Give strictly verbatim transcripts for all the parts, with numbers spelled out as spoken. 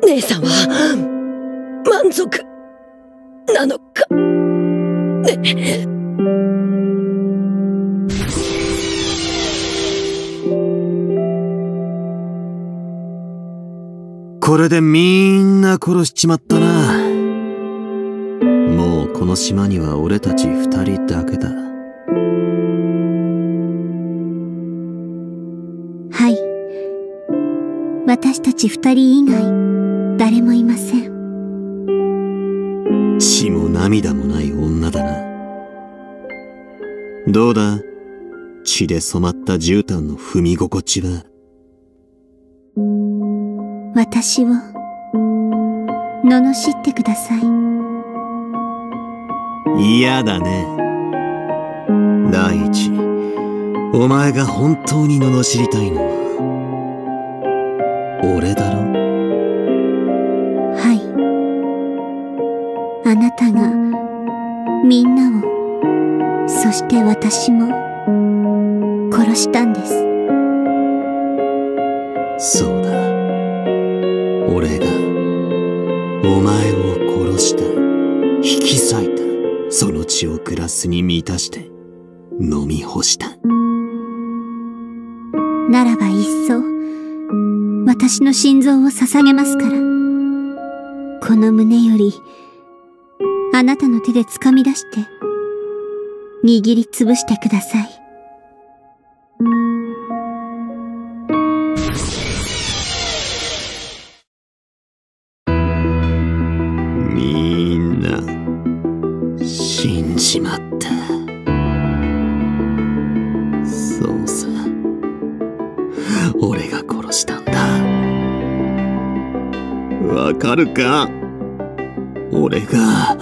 姉さんは満足なのかね。 これでみんな殺しちまったな。もうこの島には俺たち二人だけだ。 はい。私たち二人以外誰もいません。 血も涙もない女だな。どうだ、血で染まった絨毯の踏み心地は。 私を罵ってください。 嫌だね。第一、お前が本当に罵りたいのは俺だろ。 はい。あなたがみんなを、そして私も殺したんです。 そうだ。俺がお前を殺した、引き裂いた、その血をグラスに満たして飲み干した。 ならばいっそ私の心臓を捧げますから、この胸よりあなたの手で掴み出して握りつぶしてください。 みんな死んじまった。そうさ、俺が殺したんだ。わかるか？俺が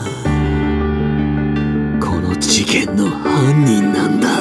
この事件の犯人なんだ。